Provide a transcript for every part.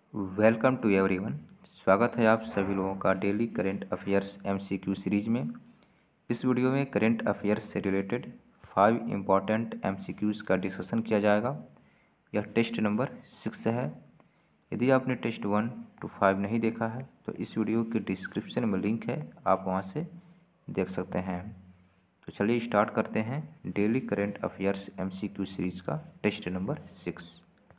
Welcome to everyone. स्वागत है आप सभी लोगों का daily current affairs MCQ series में। इस वीडियो में करंट अफेयर्स से रिलेटेड 5 इम्पॉर्टेंट एमसीक्यूज़ का डिस्कशन किया जाएगा। यह टेस्ट नंबर 6 है। यदि आपने टेस्ट 1 to 5 नहीं देखा है तो इस वीडियो के डिस्क्रिप्शन में लिंक है, आप वहां से देख सकते हैं। तो चलिए स्टार्ट करते हैं daily current affairs MCQ series का टेस्ट नंबर 6।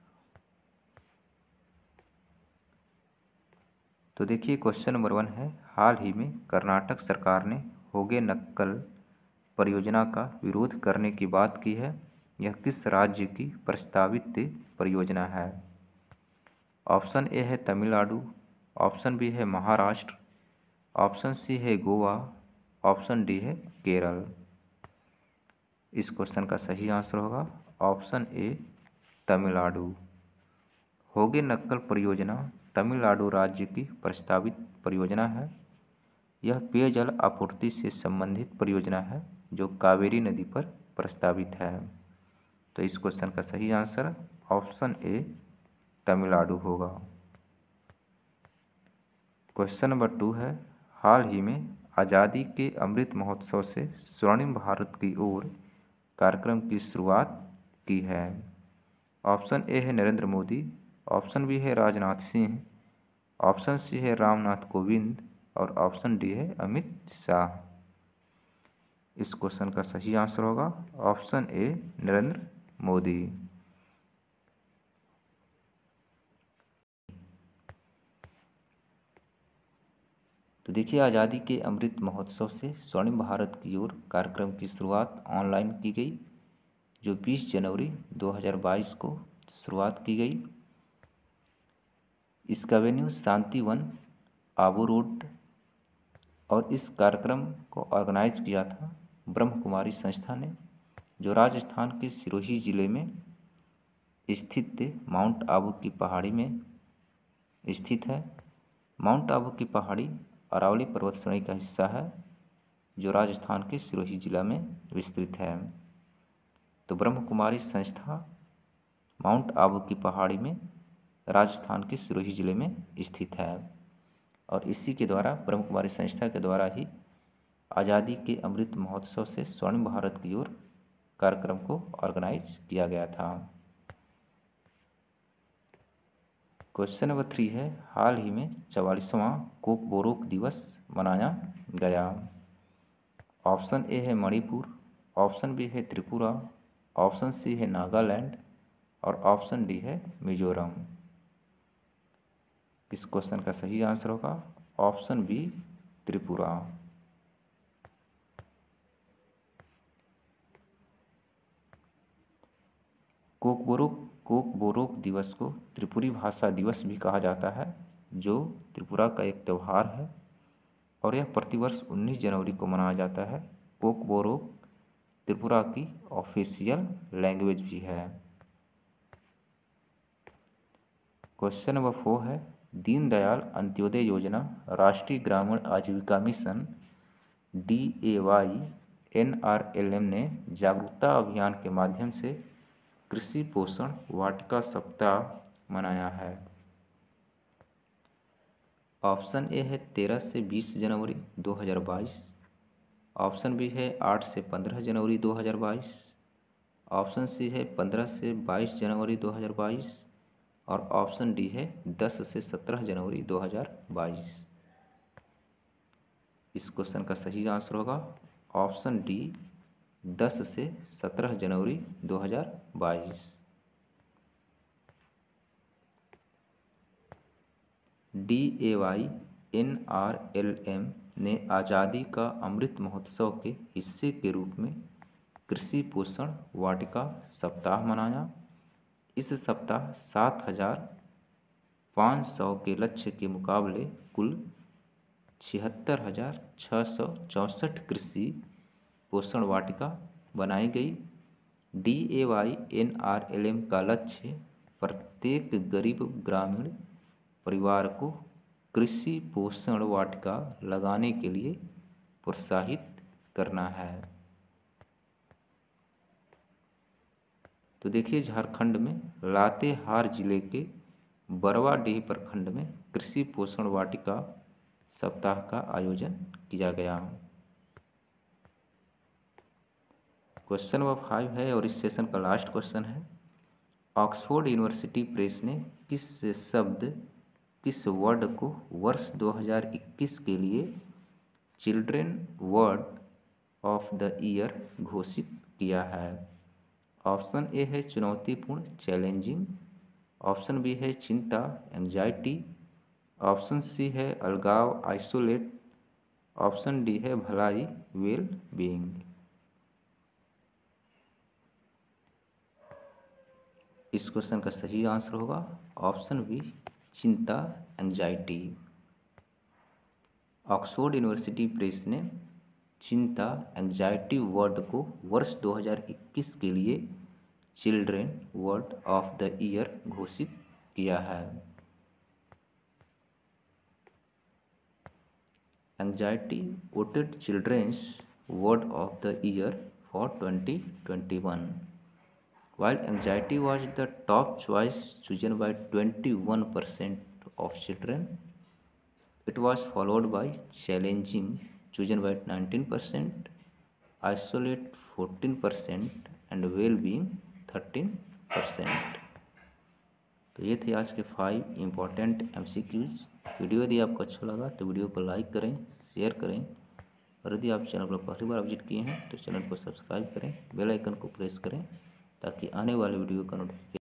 तो देखिए क्वेश्चन नंबर 1 है, हाल ही में कर्नाटक सरकार ने होगेनक्कल परियोजना का विरोध करने की बात की है। यह किस राज्य की प्रस्तावित परियोजना है? ऑप्शन ए है तमिलनाडु, ऑप्शन बी है महाराष्ट्र, ऑप्शन सी है गोवा, ऑप्शन डी है केरल। इस क्वेश्चन का सही आंसर होगा ऑप्शन ए तमिलनाडु। होगेनक्कल परियोजना तमिलनाडु राज्य की प्रस्तावित परियोजना है। यह पेयजल आपूर्ति से संबंधित परियोजना है जो कावेरी नदी पर प्रस्तावित है। तो इस क्वेश्चन का सही आंसर ऑप्शन ए तमिलनाडु होगा। क्वेश्चन नंबर 2 है, हाल ही में आज़ादी के अमृत महोत्सव से स्वर्णिम भारत की ओर कार्यक्रम की शुरुआत की है। ऑप्शन ए है नरेंद्र मोदी, ऑप्शन बी है राजनाथ सिंह, ऑप्शन सी है रामनाथ कोविंद और ऑप्शन डी है अमित शाह। इस क्वेश्चन का सही आंसर होगा ऑप्शन ए नरेंद्र मोदी। तो देखिए आज़ादी के अमृत महोत्सव से स्वर्णिम भारत की ओर कार्यक्रम की शुरुआत ऑनलाइन की गई, जो 20 जनवरी 2022 को शुरुआत की गई। इसका वेन्यू शांतिवन आबू रोड और इस कार्यक्रम को ऑर्गेनाइज किया था ब्रह्म कुमारी संस्था ने, जो राजस्थान के सिरोही जिले में स्थित माउंट आबू की पहाड़ी में स्थित है। माउंट आबू की पहाड़ी अरावली पर्वत श्रेणी का हिस्सा है जो राजस्थान के सिरोही जिला में विस्तृत है। तो ब्रह्म कुमारी संस्था माउंट आबू की पहाड़ी में राजस्थान के सिरोही जिले में स्थित है और इसी के द्वारा ब्रह्म कुमारी संस्था के द्वारा ही आज़ादी के अमृत महोत्सव से स्वर्णिम भारत की ओर कार्यक्रम को ऑर्गेनाइज किया गया था। क्वेश्चन नंबर 3 है, हाल ही में 44वां कोकबोरोक दिवस मनाया गया। ऑप्शन ए है मणिपुर, ऑप्शन बी है त्रिपुरा, ऑप्शन सी है नागालैंड और ऑप्शन डी है मिजोरम। इस क्वेश्चन का सही आंसर होगा ऑप्शन बी त्रिपुरा। कोकबोरोक दिवस को त्रिपुरी भाषा दिवस भी कहा जाता है, जो त्रिपुरा का एक त्यौहार है और यह प्रतिवर्ष 19 जनवरी को मनाया जाता है। कोकबोरोक त्रिपुरा की ऑफिशियल लैंग्वेज भी है। क्वेश्चन नंबर 4 है, दीनदयाल अंत्योदय योजना राष्ट्रीय ग्रामीण आजीविका मिशन DAY-NRLM ने जागरूकता अभियान के माध्यम से कृषि पोषण वाटिका सप्ताह मनाया है। ऑप्शन ए है 13 से 20 जनवरी 2022, ऑप्शन बी है 8 से 15 जनवरी 2022, ऑप्शन सी है 15 से 22 जनवरी 2022 और ऑप्शन डी है 10 से 17 जनवरी 2022। इस क्वेश्चन का सही आंसर होगा ऑप्शन डी 10 से 17 जनवरी 2022। DAY-NRLM ने आज़ादी का अमृत महोत्सव के हिस्से के रूप में कृषि पोषण वाटिका सप्ताह मनाया। इस सप्ताह 7,500 के लक्ष्य के मुकाबले कुल 76,664 कृषि पोषण वाटिका बनाई गई। DAY-NRLM का लक्ष्य प्रत्येक गरीब ग्रामीण परिवार को कृषि पोषण वाटिका लगाने के लिए प्रोत्साहित करना है। तो देखिए झारखंड में लातेहार जिले के बरवाडीह प्रखंड में कृषि पोषण वाटिका सप्ताह का आयोजन किया गया। क्वेश्चन नंबर 5 है और इस सेशन का लास्ट क्वेश्चन है। ऑक्सफोर्ड यूनिवर्सिटी प्रेस ने किस वर्ड को वर्ष 2021 के लिए children word of the year घोषित किया है? ऑप्शन ए है चुनौतीपूर्ण, चैलेंजिंग। ऑप्शन बी है चिंता, एंजाइटी। ऑप्शन सी है अलगाव, आइसोलेट। ऑप्शन डी है भलाई, वेल बीइंग। इस क्वेश्चन का सही आंसर होगा ऑप्शन बी, चिंता, एंजाइटी। ऑक्सफोर्ड यूनिवर्सिटी प्रेस ने चिंता, एंजाइटी वर्ड को वर्ष 2021 के लिए children word of the year घोषित किया है। Anxiety voted children's word of the year for 2021. While anxiety was the top choice chosen by 21% of children, it was followed by challenging chosen by 19%, isolate 14% and well-being 13%। तो ये थे आज के 5 important MCQs। Video यदि आपको अच्छा लगा तो वीडियो को लाइक करें, शेयर करें और यदि आप चैनल को पहली बार विजिट किए हैं तो चैनल को सब्सक्राइब करें, बेल आइकन को प्रेस करें ताकि आने वाले वीडियो का नोटिफिकेशन